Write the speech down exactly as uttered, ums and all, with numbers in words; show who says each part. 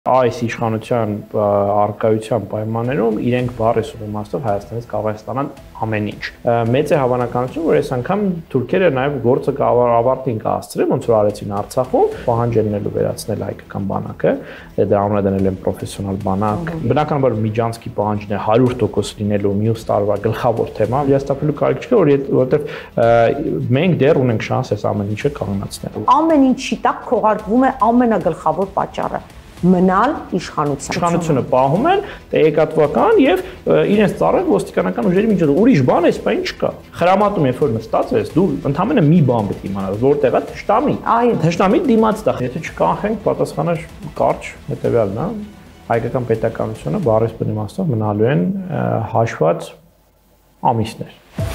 Speaker 1: Այս իշխանության առկայության պայմաններում իրենք բառես ու իմաստով Հայաստանից կարող են ստանալ ամեն ինչ։ Մեծ է հավանականություն, որ այս անգամ թուրքերը նաև գործը ավարտին կհասցրեն, ոնց որ արեցին Արցախում, պահանջ ելնելու վերացնել հայկական բանակը, դրա ամենադնել են պրոֆեսիոնալ բանակ։ Բնականաբար Միջանցքի պահանջն է հարյուր տոկոս լինելու մյուս տարվա գլխավոր թեմա, հիասթափելու կարիք չկա, որովհետև մենք դեռ ունենք շանս այս ամեն ինչը կանգնացնելու։
Speaker 2: Ամեն ինչի տակ քողարկվում է ամենագլխավոր պատճառը մնալ իշխանության։
Speaker 1: Իշխանությունը պահում են տեղեկատվական եւ իրենց ծառայել ոստիկանական ուժերի միջոցով։ Ուրիշ բան էս բան չկա։ Խրամատում երբ որ նստած ես, դու ընդամենը մի բան պետք է իմանաս, որտեղ է թշնամի։ Թշնամի դիմաց տա։ Եթե չկանխենք, պատասխանը կարճ հետեւյալն է, հայկական պետականությունը բառես բնիմաստով մնալու են հաշված ամիսներ։